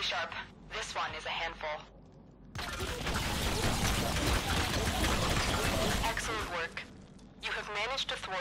Stay sharp. This one is a handful. Excellent work. You have managed to thwart